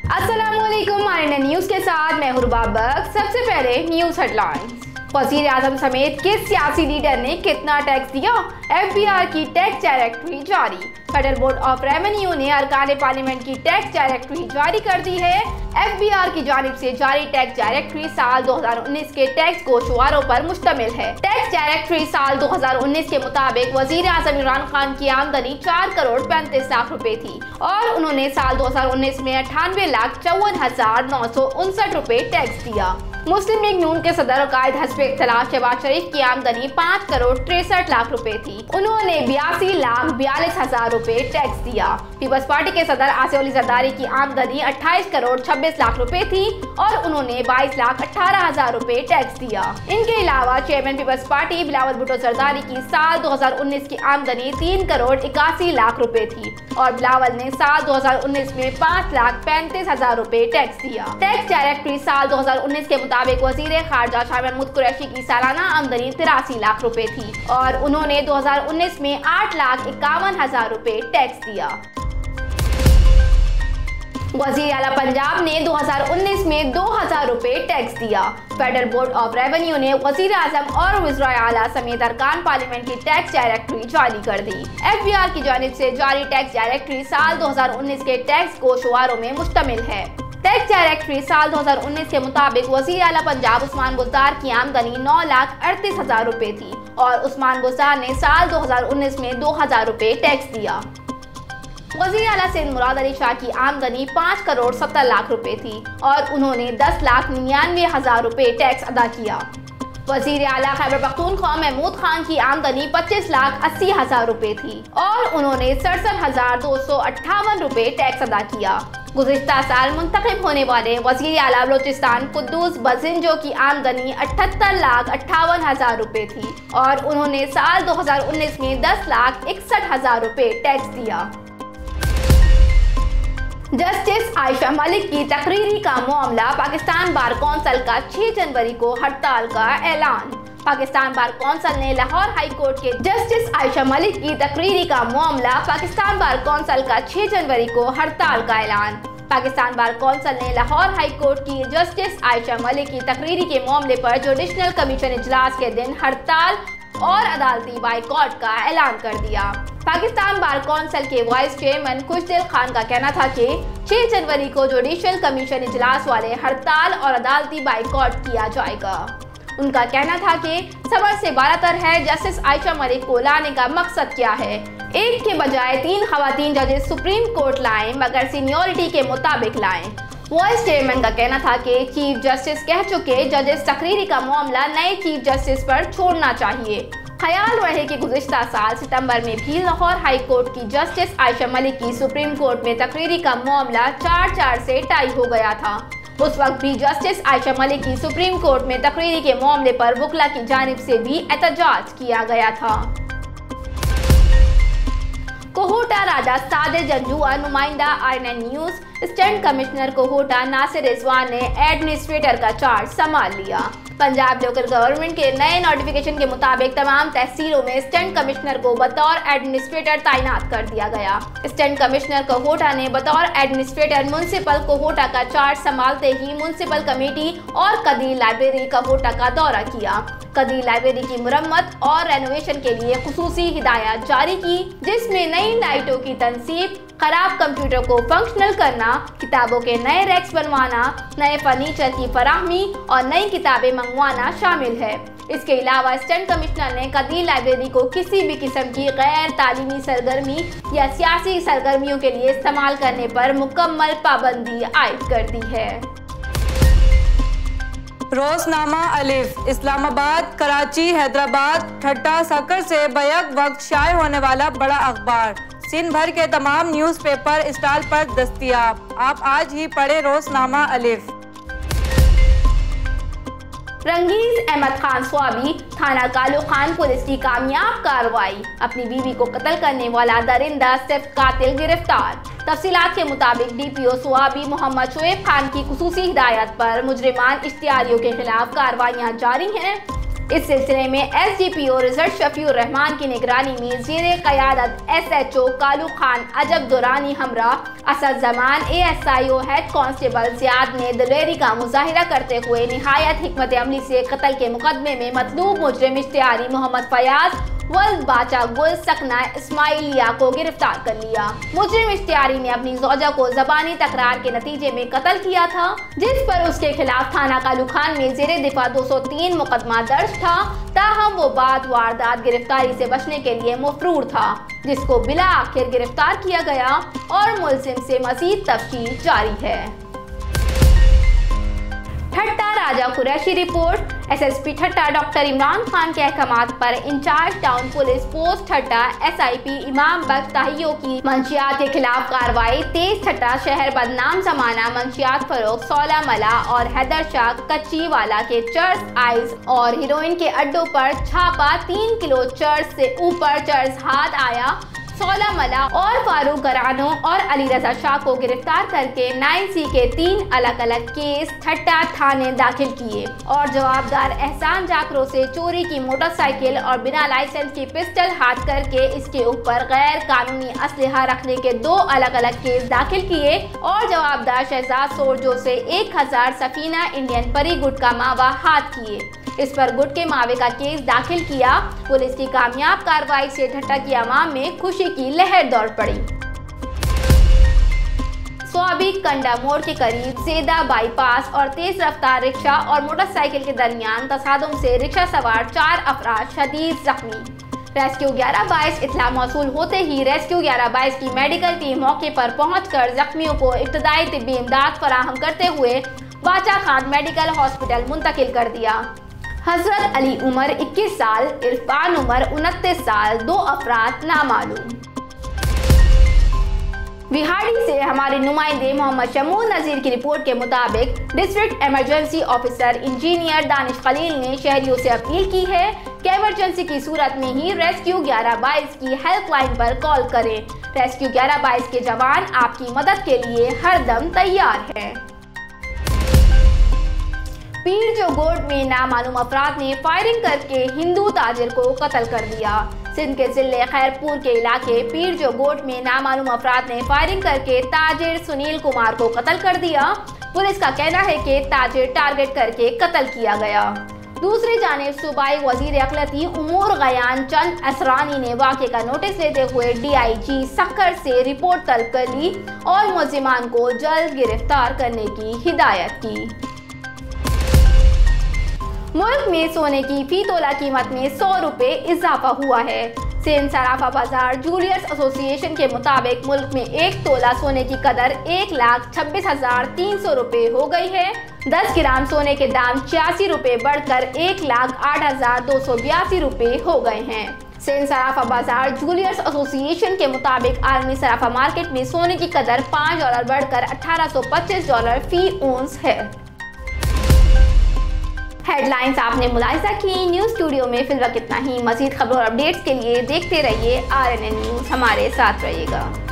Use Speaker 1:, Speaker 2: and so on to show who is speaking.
Speaker 1: अस्सलामुअलैकुम न्यूज के साथ मैं हुरबा बख्श। सबसे पहले न्यूज हेडलाइंस। वजीर आजम समेत किस सियासी लीडर ने कितना टैक्स दिया? FBI की टैक्स डायरेक्टरी जारी। फेडरल बोर्ड ऑफ रेवेन्यू ने अरकान पार्लियामेंट की टैक्स डायरेक्टरी जारी कर दी है। FBR की जानिब से जारी टैक्स डायरेक्टरी साल 2019 के टैक्स गोशवारों पर मुश्तमिल है। टैक्स डायरेक्टरी साल 2019 के मुताबिक वजीर आजम इमरान खान की आमदनी 4 करोड़ 35 लाख रुपए थी और उन्होंने साल 2019 में 98,54,959 रुपए टैक्स दिया। मुस्लिम लीग नून के सदर कायद हस्ब इख्तिलाफ शहबाज शरीफ की आमदनी 5 करोड़ 63 लाख रुपए थी। उन्होंने 82,42,000 रुपए टैक्स दिया। पीपल्स पार्टी के सदर आसिफ अली जरदारी की आमदनी 28 करोड़ 26 लाख रुपए थी और उन्होंने 22,18,000 रुपए टैक्स दिया। इनके अलावा chairman people's party Bilawal Bhutto Zardari की साल 2019 की आमदनी 3 करोड़ 81 लाख रुपए थी और बिलावल ने साल 2019 में 5,35,000 रुपए टैक्स दिया। टैक्स डायरेक्टरी साल 2019 के मुताबिक वजीर खारजा शाह महमूद कुरैशी की सालाना आमदनी 83 लाख रुपए थी और उन्होंने 2019 में 8,51,000 रुपए टैक्स दिया। वजीर आला पंजाब ने 2019 में 2,000 रुपए टैक्स दिया। फेडरल बोर्ड ऑफ रेवेन्यू ने वजीर आजम और वज़ीर आला समेत अरकान पार्लियामेंट की टैक्स डायरेक्टरी जारी कर दी। FBR की जानिब से जारी टैक्स डायरेक्टरी साल 2019 के टैक्स गोशवारों में मुश्तमिल है। टैक्स डायरेक्टरी साल 2019 के मुताबिक वज़ीर आला पंजाब उस्मान बुज़दार की आमदनी 9,38,000 रुपए थी और उस्मान बुज़दार ने साल 2019 में 2,000 रुपए टैक्स दिया। वज़ीर आला सिंध मुराद अली शाह की आमदनी 5 करोड़ 70 लाख रुपए थी और उन्होंने 10,99,000 रुपए टैक्स अदा किया। वज़ीर आला खैबर पख्तूनख्वा महमूद खान की आमदनी 25,80,000 रुपए थी और उन्होंने 67,258 रुपए टैक्स अदा किया। गुज़िश्ता साल मुंतखब होने वाले वज़ीर आला बलोचिस्तान कुद्दूस बज़िंजो की आमदनी 78,58,000 रुपए थी और उन्होंने साल 2019 में 10,61,000 रुपए टैक्स दिया। जस्टिस आयशा मलिक की तकरीरी का मामला। पाकिस्तान बार कौंसिल का 6 जनवरी को हड़ताल का ऐलान। पाकिस्तान बार कौंसिल ने लाहौर हाई कोर्ट के जस्टिस आयशा मलिक की तकरीरी का मामला। पाकिस्तान बार कौंसिल का 6 जनवरी को हड़ताल का ऐलान। पाकिस्तान बार कौंसिल ने लाहौर हाई कोर्ट की जस्टिस आयशा मलिक की तकरीरी के मामले पर जुडिशनल कमीशन इजलास के दिन हड़ताल और अदालती बाइकॉट का ऐलान कर दिया। पाकिस्तान बार कौंसिल के वाइस चेयरमैन खुशदिल खान का कहना था कि 6 जनवरी को जुडिशल कमीशन इजलास वाले हड़ताल और अदालती बाइकॉट किया जाएगा। उनका कहना था कि सबर से बालातर है। जस्टिस आयशा मलिक को लाने का मकसद क्या है? एक के बजाय 3 खवातीन जजेस सुप्रीम कोर्ट लाएं मगर सीनियोरिटी के मुताबिक लाएं। वाइस चेयरमैन का कहना था कि चीफ जस्टिस कह चुके जजेस तकरीरी का मामला नए चीफ जस्टिस पर छोड़ना चाहिए। ख्याल रहे कि गुज़िश्ता साल सितंबर में भी लाहौर हाई कोर्ट की जस्टिस आयशा मलिक की सुप्रीम कोर्ट में तकरीरी का मामला 4-4 से टाई हो गया था। उस वक्त भी जस्टिस आयशा मलिक की सुप्रीम कोर्ट में तकरीरी के मामले पर वकला की जानिब से भी एहतजाज किया गया था। कोहोटा राजा सादे जंजुआ नुमाइंदा RNN न्यूज। स्टैंड कमिश्नर कोहोटा नासिर रिजवान ने एडमिनिस्ट्रेटर का चार्ज संभाल लिया। पंजाब लोकल गवर्नमेंट के नए नोटिफिकेशन के मुताबिक तमाम तहसीलों में स्टैंड कमिश्नर को बतौर एडमिनिस्ट्रेटर तैनात कर दिया गया। स्टैंड कमिश्नर कोहोटा ने बतौर एडमिनिस्ट्रेटर म्युनिसिपल कोहोटा का चार्ज संभालते ही म्युनिसिपल कमेटी और कदीर लाइब्रेरी कोहोटा का दौरा किया। कदीर लाइब्रेरी की मुरम्मत और रेनोवेशन के लिए खुसूसी हिदायत जारी की, जिसमें नई लाइटों की तनसीब, खराब कंप्यूटर को फंक्शनल करना, किताबों के नए रैक्स बनवाना, नए फर्नीचर की फराहमी और नई किताबें मंगवाना शामिल है। इसके अलावा स्टैंड कमिश्नर ने कदीर लाइब्रेरी को किसी भी किस्म की गैर तालीमी सरगर्मी या सियासी सरगर्मियों के लिए इस्तेमाल करने पर मुकम्मल पाबंदी आयद कर दी है।
Speaker 2: रोजनामा अलिफ। इस्लामाबाद, कराची, हैदराबाद, ठट्टा, सक्कर से बैक वक्त शाये होने वाला बड़ा अखबार सिंध भर के तमाम न्यूज़पेपर स्टॉल पर दस्तयाब। आप आज ही पढ़े रोजनामा अलिफ।
Speaker 1: रंगीज अहमद खान स्वाबी। थाना कालू खान पुलिस की कामयाब कार्रवाई। अपनी बीवी को कत्ल करने वाला दरिंदा सिर्फ कातिल गिरफ्तार। तफसीलात के मुताबिक DPO स्वाबी मोहम्मद शोएब खान की खुसूसी हिदायत पर मुजरिमान इश्तिहारियों के खिलाफ कार्रवाइयाँ जारी हैं। इस सिलसिले में SDPO रिजल्ट शफीउर रहमान की निगरानी में ज़ेरे क़यादत SHO कालू खान अजब दुरानी हमरा Asad Zaman ASIO head constable Ziyad ने दिलेरी का मुजाहिरा करते हुए निहायत हिकमत अमली से कत्ल के मुकदमे में मतलूब मुजरिम इश्तिहारी मोहम्मद फयाज वल्द बाचा गुल सकना इस्माइलिया को गिरफ्तार कर लिया। मुजरिम इश्तिहारी ने अपनी ज़ौजा को ज़बानी तकरार के नतीजे में कत्ल किया था, जिस पर उसके खिलाफ थाना कालू खान में ज़ेरे दिफा 203 मुकदमा दर्ज था। ताहम वो बाद वारदात गिरफ्तारी से बचने के लिए मफरूर था, जिसको बिला आखिर गिरफ्तार किया गया और मुलजिम से मज़ीद तफ्तीश जारी है। Thatta Raja Qureshi report. SSP Thatta doctor Imran Khan के अहकामात पर incharge town police post Thatta SIP Imam बख्श ताहियो की मंशियात के खिलाफ कार्रवाई तेज। ठट्टा शहर बदनाम जमाना मंशियात फरोख 16 मला और हैदर शाह कच्ची वाला के चर्स आइस और हीरोइन के अड्डों पर छापा। 3 किलो चर्स से ऊपर चर्स हाथ आया। 16 मला और फारूक गरानो और अली रजा शाह को गिरफ्तार करके 9C के 3 अलग अलग केस ठट्टा थाने दाखिल किए और जवाबदार एहसान जाकरो से चोरी की मोटरसाइकिल और बिना लाइसेंस की पिस्टल हाथ करके इसके ऊपर गैर कानूनी असलहा रखने के 2 अलग अलग केस दाखिल किए और जवाबदार शहजाद सोरजो से 1000 सफीना इंडियन परी गुट का मावा हाथ किए। इस पर गुट के मावे का केस दाखिल किया। पुलिस की कामयाब कार्रवाई से ठट्टा की आवाम में खुशी की लहर दौड़ पड़ी। स्वाबी कंडा मोड़ के करीब सेदा बाईपास और तेज रफ्तार रिक्शा और मोटरसाइकिल के दरमियान तसादुम से रिक्शा सवार 4 अफराद शदीद जख्मी। रेस्क्यू 1122 इत्तला मौसूल होते ही रेस्क्यू 1122 की मेडिकल टीम मौके पर पहुंचकर जख्मियों को इब्तदाई तिब्बी इमदाद फराहम करते हुए बाचा खान मेडिकल हॉस्पिटल मुंतकिल कर दिया। हजरत अली उमर 21 साल, इरफान उमर 29 साल, 2 अफराद नामालूम। विहाड़ी से हमारे नुमाइंदे मोहम्मद शमूल नज़ीर की रिपोर्ट के मुताबिक district emergency officer engineer Danish Khalil ने शहरियों से अपील की है कि इमरजेंसी की सूरत में ही रेस्क्यू 1122 की हेल्पलाइन पर कॉल करें। रेस्क्यू 1122 के जवान आपकी मदद के लिए हरदम तैयार हैं। पीर जोगोट में नामालूम अफराद ने फायरिंग करके हिंदू ताजिर को कत्ल कर दिया। सिंध के जिले खैरपुर के इलाके पीर जोगोट में नामालूम अफराद ने फायरिंग करके ताजिर सुनील कुमार को कत्ल कर दिया। पुलिस का कहना है कि ताजिर टारगेट करके कत्ल किया गया। दूसरी जानिब सूबाई वजीर अक़लियती उमूर गयान चंद असरानी ने वाक़े का नोटिस लेते हुए DIG सक्कर से रिपोर्ट तलब कर ली और मुलजिमान को जल्द गिरफ्तार करने की हिदायत की। मुल्क में सोने की फी तोला कीमत में 100 रुपये इजाफा हुआ है। सिंध सराफा बाजार जूलियर्स एसोसिएशन के मुताबिक मुल्क में 1 तोला सोने की कदर 1,26,300 रुपये हो गई है। 10 ग्राम सोने के दाम 86 रुपये बढ़कर 1,08,282 रुपये हो गए हैं। सिंध सराफा बाजार जूलियर्स एसोसिएशन के मुताबिक आलमी सराफा मार्केट में सोने की कदर $5 बढ़कर $1825 फी ओंस है। हेडलाइंस आपने मुलाहिजा की। न्यूज़ स्टूडियो में फिलहाल इतना ही। मज़ीद खबरों और अपडेट्स के लिए देखते रहिए RNN न्यूज़। हमारे साथ रहिएगा।